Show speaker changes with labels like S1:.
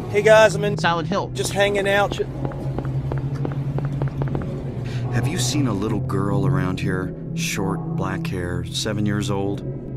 S1: Hey guys, I'm in
S2: Silent Hill.
S1: just hanging out.
S3: Have you seen a little girl around here? Short, black hair, 7 years old?